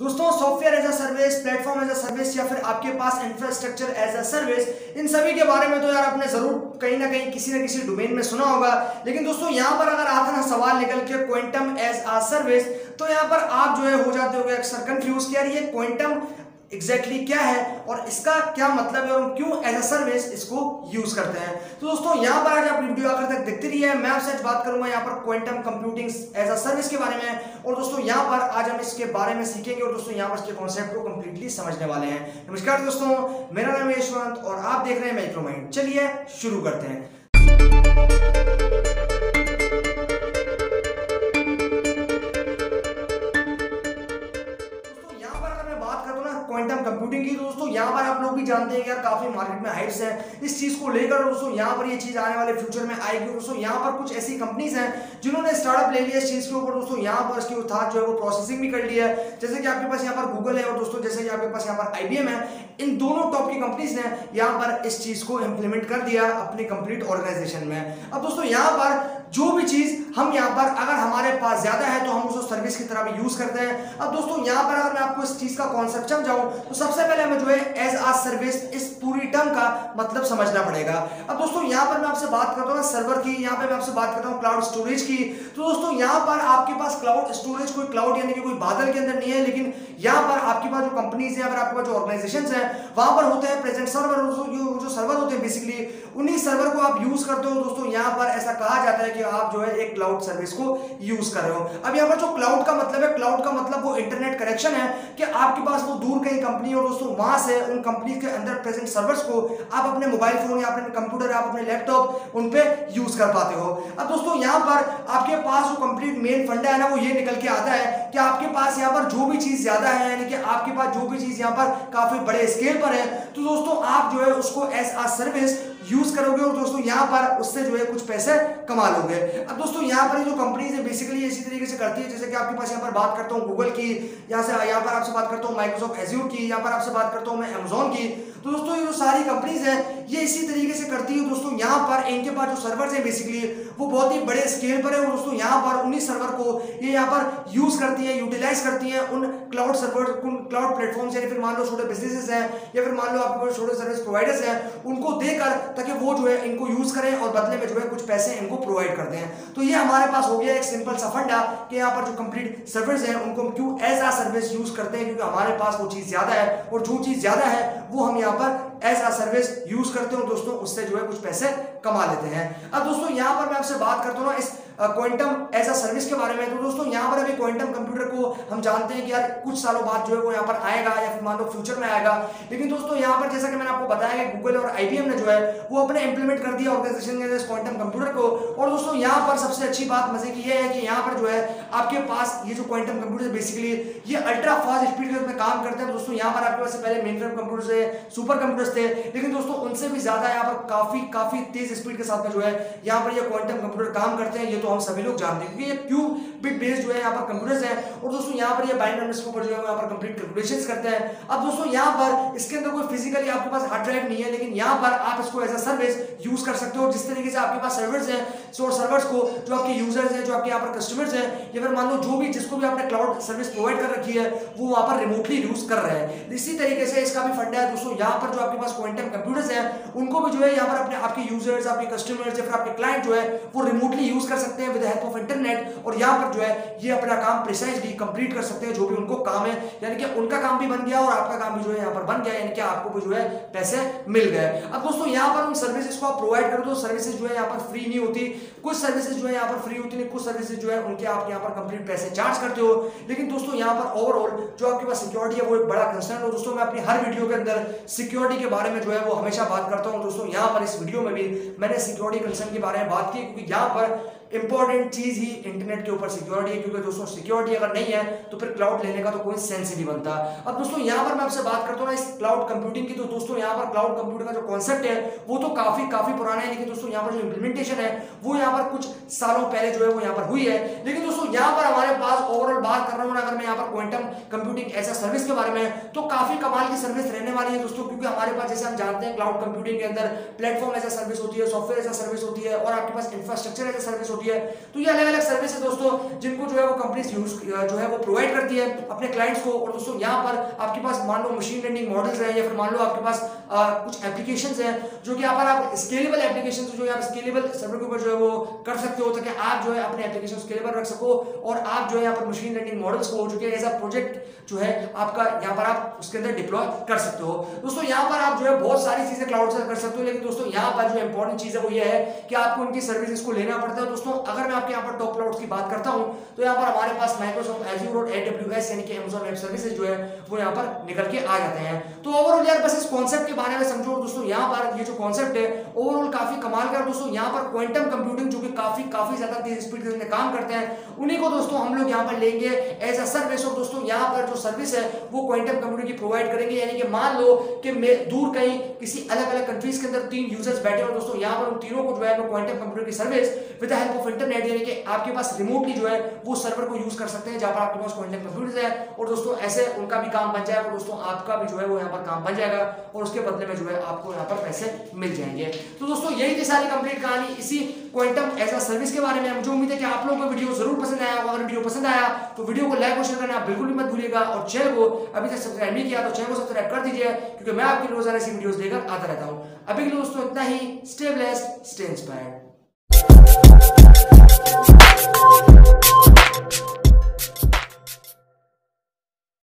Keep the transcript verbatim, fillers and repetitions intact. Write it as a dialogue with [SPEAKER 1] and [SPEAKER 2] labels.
[SPEAKER 1] दोस्तों software as a service, platform as a service या फिर आपके पास इंफ्रास्ट्रक्चर एज अ सर्विस, इन सभी के बारे में तो यार आपने जरूर कहीं ना कहीं किसी ना किसी डोमेन में सुना होगा। लेकिन दोस्तों यहाँ पर अगर आता ना सवाल निकल के क्वांटम एज अ सर्विस, तो यहाँ पर आप जो है हो जाते हो अक्सर कंफ्यूज कि यार ये क्वांटम एग्जैक्टली exactly क्या है और इसका क्या मतलब है और क्यों एज अ सर्विस इसको यूज करते हैं। तो दोस्तों यहाँ पर आज आप वीडियो आखिर तक देखते रहिए। मैं आपसे आज बात करूंगा यहाँ पर quantum computing as a service के बारे में, और दोस्तों यहाँ पर आज हम इसके बारे में सीखेंगे और दोस्तों यहाँ पर इसके कॉन्सेप्ट को कंप्लीटली समझने वाले हैं। नमस्कार दोस्तों, मेरा नाम है यशवंत और आप देख रहे हैं माइक्रोमाइंड। चलिए शुरू करते हैं। क्वांटम कंप्यूटिंग की, तो दोस्तों यहाँ पर आप लोग भी जानते हैं कि यार काफी मार्केट में हाइप्स है इस चीज को लेकर। दोस्तों यहाँ पर ये चीज आने वाले फ्यूचर में आएगी। दोस्तों यहाँ पर कुछ ऐसी कंपनीज हैं जिन्होंने स्टार्टअप ले लिया इस चीज के ऊपर। दोस्तों यहाँ पर इसकी उठात जो है वो प्रोसेसिंग भी कर लिया है, जैसे कि आपके पास यहाँ पर गूगल है और दोस्तों जैसे कि आपके पास यहाँ पर आईबीएम है। इन दोनों टॉप की कंपनीज ने यहाँ पर इस चीज को इंप्लीमेंट कर दिया अपनी कंप्लीट ऑर्गेनाइजेशन में। अब दोस्तों यहाँ पर जो भी चीज हम यहाँ पर अगर हमारे पास ज्यादा है तो हम उसको सर्विस की तरह भी यूज करते हैं। अब दोस्तों यहाँ पर अगर मैं आपको इस चीज का कॉन्सेप्ट समझाऊं तो सबसे पहले हमें जो है एज आ सर्विस इस पूरी टर्म का मतलब समझना पड़ेगा। अब दोस्तों यहाँ पर मैं आपसे बात करता हूँ सर्वर की, यहाँ पे मैं आपसे बात करता हूँ क्लाउड स्टोरेज की। तो दोस्तों यहाँ पर आपके पास क्लाउड स्टोरेज कोई क्लाउड यानी कि कोई बादल के अंदर नहीं है, लेकिन यहाँ पर आपके पास जो कंपनीज है, अगर आपके पास जो ऑर्गेनाइजेशन है वहां पर होते हैं प्रेजेंट सर्वर। जो जो सर्वर होते हैं बेसिकली उन्हीं सर्वर को आप यूज करते हो। दोस्तों यहाँ पर ऐसा कहा जाता है कि आप जो है एक क्लाउड सर्विस को यूज कर रहे हो। अब यहाँ पर जो क्लाउड का मतलब है, क्लाउड का मतलब वो इंटरनेट कनेक्शन है कि आपके पास वो दूर कहीं कंपनी हो दोस्तों, वहां से उन कंपनी के अंदर प्रेजेंट सर्वर्स को आप अपने मोबाइल फोन या अपने कंप्यूटर या आप अपने लैपटॉप उन पे यूज कर पाते हो। अब दोस्तों यहाँ पर आपके पास जो कंप्लीट मेन फंडा है ना वो ये निकल के आता है कि आपके पास यहाँ पर जो भी चीज ज्यादा है यानी कि आपके पास जो भी चीज यहाँ पर काफी बड़े स्केल पर है, तो दोस्तों आप जो है उसको एज आ सर्विस यूज करोगे और दोस्तों यहाँ पर उससे जो है कुछ पैसे कमा लोगे। अब दोस्तों यहाँ पर जो कंपनीज है बेसिकली इसी तरीके से करती है, जैसे कि आपके पास यहाँ पर बात करता हूँ गूगल की, यहाँ से यहाँ पर आपसे बात करता हूँ माइक्रोसॉफ्ट एज्योर की, यहाँ पर आपसे बात करता हूँ मैं अमेजोन की। तो दोस्तों ये जो सारी कंपनीज है ये इसी तरीके से करती है। दोस्तों यहाँ पर इनके पास जो सर्वर्स है बेसिकली वो बहुत ही बड़े स्केल पर है और दोस्तों यहाँ पर उन्हीं सर्वर को ये यहाँ पर यूज करती है, यूटिलाइज करती है उन क्लाउड सर्वर, उन क्लाउड प्लेटफॉर्म्स या फिर मान लो छोटे बिजनेसेस हैं या फिर मान लो आपके पास छोटे सर्विस प्रोवाइडर्स हैं, उनको देकर ताकि वो जो है इनको यूज करें और बदले में जो है कुछ पैसे इनको प्रोवाइड करते हैं। तो ये हमारे पास हो गया एक सिंपल सा फंडा कि यहाँ पर जो कंप्लीट सर्विस है उनको हम क्यों एज आ सर्विस यूज करते हैं, क्योंकि हमारे पास वो चीज ज्यादा है और जो चीज ज्यादा है वो हम यहाँ पर एज आ सर्विस यूज करते हो दोस्तों, उससे जो है कुछ पैसे कमा लेते हैं। अब दोस्तों यहाँ पर मैं आपसे बात करता हूँ ना इस क्वांटम एज अ सर्विस के बारे में। तो दोस्तों यहाँ पर अभी क्वांटम कंप्यूटर को हम जानते हैं कि यार कुछ सालों बाद जो है वो यहाँ पर आएगा या फिर मान लो फ्यूचर में आएगा। लेकिन दोस्तों यहाँ पर जैसा कि मैंने आपको बताया कि गूगल और आईबीएम ने जो है वो अपने इंप्लीमेंट कर दिया ऑर्गेनाइजेशन के इस क्वांटम कंप्यूटर को। और दोस्तों यहाँ पर सबसे अच्छी बात मजे की ये है कि यहाँ पर जो है आपके पास ये जो क्वांटम कंप्यूटर बेसिकली ये अल्ट्रा फास्ट स्पीड में काम करते हैं। दोस्तों यहाँ पर आपके पास पहले मेन फ्रेम कंप्यूटर से सुपर कंप्यूटर्स थे, लेकिन दोस्तों उनसे भी ज्यादा यहाँ पर काफी काफी तेज स्पीड के साथ में जो है यहाँ पर ये क्वांटम कंप्यूटर काम करते हैं। ये तो हम सभी लोग जानते हैं क्योंकि ये क्यूब बिट बेस्ड जो है यहाँ पर कंप्यूटर्स हैं और दोस्तों यहाँ पर ये बाइनरी नंबर्स के ऊपर जो है यहाँ पर कंप्लीट कैलकुलेशंस करते हैं। अब दोस्तों यहाँ पर इसके अंदर कोई फिजिकली आपके पास हार्ड ड्राइव नहीं है, लेकिन यहाँ पर आप इसको एज अ सर्विस यूज कर सकते हो। जिस तरीके से आपके पास सर्वर्स हैं, सो सर्वर्स को जो आपके यूजर्स हैं, जो आपके यहाँ पर कस्टमर्स हैं या फिर मान लो जो भी जिसको भी आपने क्लाउड सर्विस प्रोवाइड कर रखी है वो वहां पर रिमोटली यूज कर रहे हैं। इसी तरीके से इसका भी फंडा है दोस्तों। यहाँ पर जो आपके पास क्वांटम कंप्यूटर्स हैं उनको भी जो है यहाँ पर अपने आपके यूजर्स, आपके कस्टमर्स या फिर आपके क्लाइंट जो है वो रिमोटली यूज कर सकते हैं विद हेल्प ऑफ इंटरनेट, और यहाँ पर जो है ये अपना काम प्रिसाइजली कंप्लीट कर सकते हैं जो भी उनको काम है। यानी कि उनका काम भी बन गया और आपका काम भी जो है यहाँ पर बन गया, यानी कि आपको भी जो है पैसे मिल गए। अब दोस्तों यहाँ पर उन सर्विसेज को आप प्रोवाइड करो तो सर्विसेज जो है यहाँ पर फ्री नहीं होती, कुछ सर्विसेज जो है यहाँ पर फ्री होती नहीं, कुछ सर्विसेज जो है उनके आप यहाँ पर कंप्लीट पैसे चार्ज करते हो। लेकिन दोस्तों यहाँ पर ओवरऑल जो आपके पास सिक्योरिटी है वो एक बड़ा कंसर्न हो दोस्तों। मैं अपनी हर वीडियो के अंदर सिक्योरिटी के बारे में जो है वो हमेशा बात करता हूँ दोस्तों। यहाँ पर इस वीडियो में भी मैंने सिक्योरिटी कंसर्न के बारे में बात की क्योंकि यहाँ पर इंपॉर्टेंट चीज ही इंटरनेट के ऊपर सिक्योरिटी है, क्योंकि दोस्तों सिक्योरिटी अगर नहीं है तो फिर क्लाउड लेने का तो कोई सेंस ही नहीं बनता। अब दोस्तों यहाँ पर मैं आपसे बात करता हूँ ना इस क्लाउड कंप्यूटिंग की, तो दोस्तों यहाँ पर क्लाउड कंप्यूटर का जो कॉन्सेप्ट है वो तो काफी काफी पुराना है, लेकिन दोस्तों यहाँ पर जो इंप्लीमेंटेशन है वो यहाँ पर कुछ सालों पहले जो है वो यहाँ पर हुई है। लेकिन दोस्तों यहाँ पर हमारे पास ओवरऑल बात कर रहा हूँ अगर मैं यहाँ पर quantum computing as a service के बारे में, तो काफी कमाल की सर्विस रहने वाली है दोस्तों। क्योंकि हमारे पास जैसे हम जानते हैं क्लाउड कंप्यूटिंग के अंदर प्लेटफॉर्म एज अ सर्विस होती है, सॉफ्टवेयर एज अ सर्विस होती है और आपके पास इंफ्रास्ट्रक्चर एज अ सर्विस होती है। तो ये अलग अलग सर्विस है दोस्तों जिनको जो है वो कंपनी यूज जो है वो प्रोवाइड करती है अपने क्लाइंट्स को। और दोस्तों यहाँ पर आपके पास मान लो मशीन लर्निंग मॉडल्स हैं या फिर मान लो आपके पास आ, कुछ एप्लीकेशंस हैं जो कि यहाँ पर आप स्केलेबल एप्लीकेशंस जो यहाँ पर स्केलेबल सर्वर के ऊपर जो है वो कर सकते हो ताकि आप जो है अपने एप्लीकेशन स्केलेबल रख सको और आप जो है यहाँ पर मशीन लर्निंग मॉडल्स को जो कि एज अ प्रोजेक्ट जो है आपका यहाँ पर आप उसके अंदर डिप्लॉय कर सकते हो। दोस्तों यहाँ पर आप जो है बहुत सारी चीजें क्लाउड से कर सकते हो, लेकिन दोस्तों यहाँ पर जो इंपॉर्टेंट चीज है वो ये है कि आपको उनकी सर्विसेज को लेना पड़ता है। दोस्तों अगर मैं आपके यहाँ पर टॉप क्लाउड्स की बात करता हूँ तो यहाँ पर हमारे पास माइक्रोसॉफ्ट एज़्योर और एडब्ल्यूएस यानी कि अमेज़न वेब सर्विसेज जो है वो यहाँ पर निकल के आ जाते हैं। तो ओवरऑल यार बस इस कॉन्सेप्ट के बारे में समझो दोस्तों। यहाँ पर ये जो कॉन्सेप्ट है ओवरऑल काफी कमाल का दोस्तों। यहाँ पर क्वांटम कंप्यूटिंग जो कि काफी काफी ज्यादा तेज स्पीड के काम करते हैं उन्हीं को दोस्तों हम लोग यहाँ पर लेंगे एज अ सर्विस। और दोस्तों यहाँ पर जो सर्विस है वो क्वांटम कंप्यूटिंग की प्रोवाइड करेंगे। यानी कि मान लो कि मैं दूर कहीं किसी अलग अलग कंट्रीज के अंदर तीन यूजर्स बैठे हो दोस्तों, यहाँ पर उन तीनों को जो है क्वांटम कंप्यूटर की service with the help of internet यानी कि आपके पास रिमोटली जो है वो सर्वर को यूज कर सकते हैं जहां पर आपके पास क्वांटम कंप्यूटर्स है। और दोस्तों ऐसे उनका भी काम बन जाएगा, दोस्तों आपका भी जो है वो यहाँ पर काम बन जाएगा और उसके बदले में जो है आपको यहाँ पर पैसे मिल जाएंगे। तो दोस्तों यही थी सारी कंप्लीट कहानी इसी क्वांटम एज अ सर्विस के बारे में। मुझे उम्मीद है कि आप लोगों को वीडियो जरूर पसंद आया। अगर वीडियो पसंद आया तो वीडियो को लाइक और शेयर करना बिल्कुल भी मत भूलिएगा और चैनल को अभी तक सब्सक्राइब नहीं किया तो चैनल को सब्सक्राइब कर दीजिए क्योंकि मैं आपके लिए रोजाना ऐसी वीडियोस लेकर आता रहता हूं। अभी के लिए दोस्तों इतना ही। Stay blessed, stay inspired.